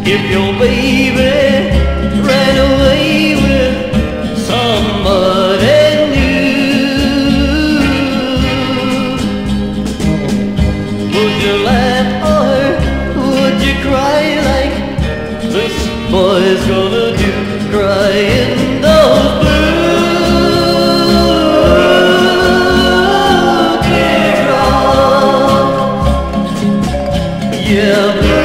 if your baby ran away with somebody new? Would you laugh or would you cry like this boy's gonna do? Cry in those blue teardrops. Yeah.